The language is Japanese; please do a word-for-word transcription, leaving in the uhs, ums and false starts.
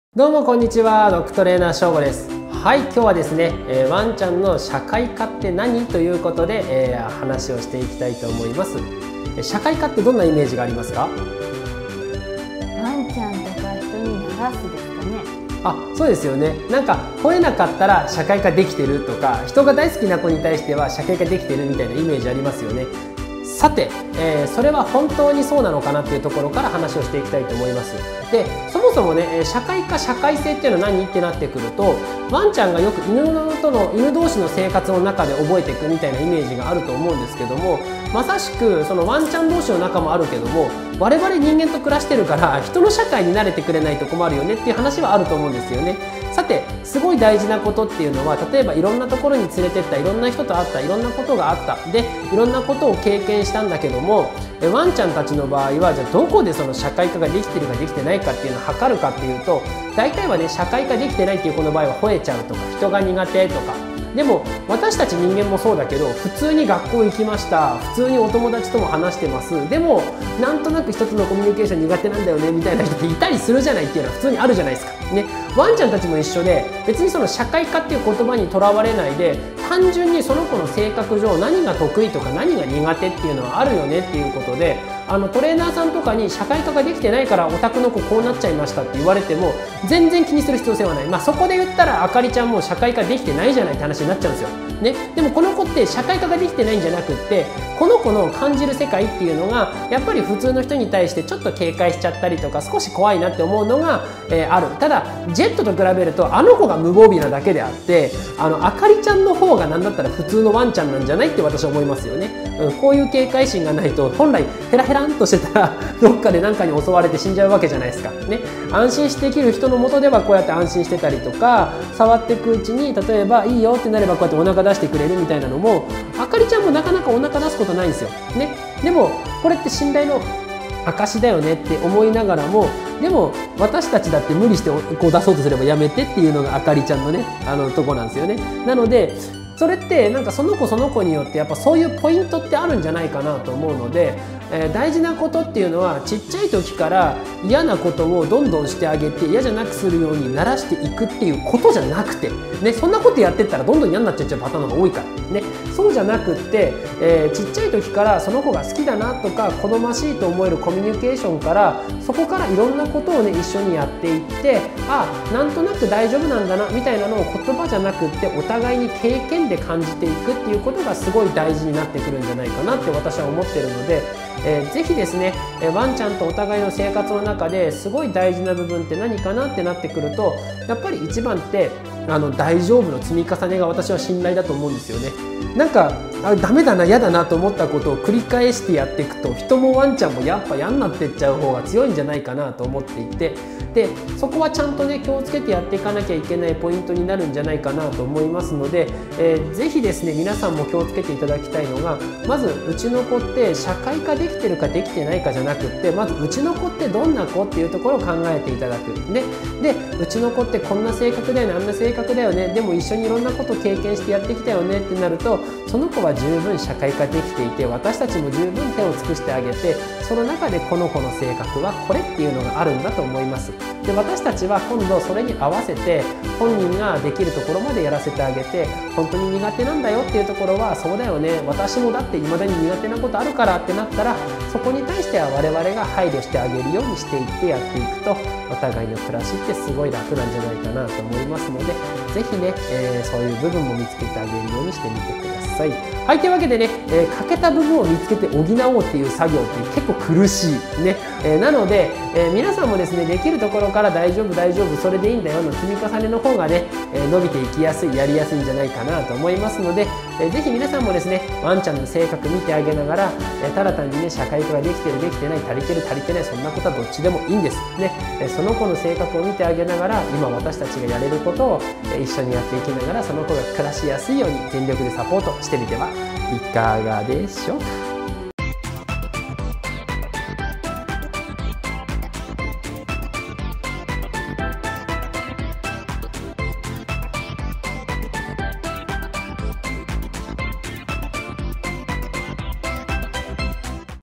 どうもこんにちは、ドッグトレーナーしょうごです。はい、今日はですね、えー、ワンちゃんの社会化って何ということで、えー、話をしていきたいと思います。社会化ってどんなイメージがありますか？ ワンちゃんとか人に流すですかね。 あ、そうですよね。なんか吠えなかったら社会化できてるとか、人が大好きな子に対しては社会化できてるみたいなイメージありますよね。さて、えー、それは本当にそうなのかなっていうところから話をしていきたいと思います。で、そもそもね、社会化社会性っていうのは何ってなってくると、ワンちゃんがよく犬との犬同士の生活の中で覚えていくみたいなイメージがあると思うんですけども、まさしくそのワンちゃん同士の仲もあるけども、我々人間と暮らしてるから人の社会に慣れてくれないと困るよねっていう話はあると思うんですよね。さて、すごい大事なことっていうのは、例えばいろんなところに連れてった、いろんな人と会った、いろんなことがあった、でいろんなことを経験したんだけども、ワンちゃんたちの場合はじゃあどこでその社会化ができてるかできてないかっていうのを測るかっていうと、大体はね、社会化できてないっていう子の場合は吠えちゃうとか人が苦手とか。でも私たち人間もそうだけど、普通に学校行きました、普通にお友達とも話してます、でもなんとなく人とのコミュニケーション苦手なんだよねみたいな人っていたりするじゃないっていうのは普通にあるじゃないですかね。ワンちゃんたちも一緒で、別にその社会化っていう言葉にとらわれないで、単純にその子の性格上何が得意とか何が苦手っていうのはあるよねっていうことで、あのトレーナーさんとかに社会化ができてないからお宅の子こうなっちゃいましたって言われても全然気にする必要性はない。まあそこで言ったらあかりちゃんも社会化できてないじゃないって話になっちゃうんですよ。ね、でもこの子って社会化ができてないんじゃなくって、この子の感じる世界っていうのがやっぱり普通の人に対してちょっと警戒しちゃったりとか、少し怖いなって思うのが、えー、ある。ただジェットと比べるとあの子が無防備なだけであって、あのあかりちゃんの方が何だったら普通のワンちゃんなんじゃないって私は思いますよね。うん、こういう警戒心がないと、本来ヘラヘラんとしてたらどっかで何かに襲われて死んじゃうわけじゃないですかね。安心してできる人の下ではこうやって安心してたりとか、触っていくうちに例えばいいよってなればこうやってお腹出してくれるみたいなのも、あかりちゃんもなかなかお腹出すことないんですよね。でもこれって信頼の証だよねって思いながらも、でも私たちだって無理してこう出そうとすればやめてっていうのがあかりちゃんのね、あのとこなんですよね。なのでそれってなんかその子その子によってやっぱそういうポイントってあるんじゃないかなと思うので、えー、大事なことっていうのはちっちゃい時から嫌なことをどんどんしてあげて嫌じゃなくするように慣らしていくっていうことじゃなくて、ね、そんなことやってったらどんどん嫌になっちゃうパターンが多いからね。そうじゃなくって、えー、ちっちゃい時からその子が好きだなとか好ましいと思えるコミュニケーションから、そこからいろんなことをね一緒にやっていって、あ、なんとなく大丈夫なんだなみたいなのを言葉じゃなくってお互いに経験で感じていくっていうことがすごい大事になってくるんじゃないかなって私は思ってるので、えー、ぜひですね、ワンちゃんとお互いの生活の中ですごい大事な部分って何かなってなってくると、やっぱり一番ってあの大丈夫の積み重ねが私は信頼だと思うんですよね。なんかあれダメだな嫌だなと思ったことを繰り返してやっていくと、人もワンちゃんもやっぱ嫌になっていっちゃう方が強いんじゃないかなと思っていて、でそこはちゃんとね気をつけてやっていかなきゃいけないポイントになるんじゃないかなと思いますので、えー、ぜひですね皆さんも気をつけていただきたいのが、まずうちの子って社会化できてるかできてないかじゃなくって、まずうちの子ってどんな子っていうところを考えていただく。ででうちの子ってこんな性格だよね、あんな性格だよね、でも一緒にいろんなことを経験してやってきたよねってなると、その子は十分社会化できていて、私たちも十分手を尽くしてあげて、その中でこの子の性格はこれっていうのがあるんだと思います。で私たちは今度それに合わせて本人ができるところまでやらせてあげて、本当に苦手なんだよっていうところは、そうだよね、私もだって未だに苦手なことあるからってなったら、そこに対しては我々が配慮してあげるようにしていってやっていくと、お互いの暮らしってすごい楽なんじゃないかなと思いますので、ぜひね、えー、そういう部分も見つけてあげるようにしてみてください。はい、というわけでね、えー、欠けた部分を見つけて補おうっていう作業って結構苦しいね、えー、なので、えー、皆さんもですねできるところから大丈夫大丈夫それでいいんだよの積み重ねの方がね、えー、伸びていきやすい、やりやすいんじゃないかなと思いますので、えー、ぜひ皆さんもですねワンちゃんの性格見てあげながら、えー、ただ単にね社会化ができてるできてない、足りてる足りてない、そんなことはどっちでもいいんですね。えー、その子の性格を見てあげながら、今私たちがやれることを、えー、一緒にやっていきながら、その子が暮らしやすいように全力でサポートしてみてはいかがでしょうか。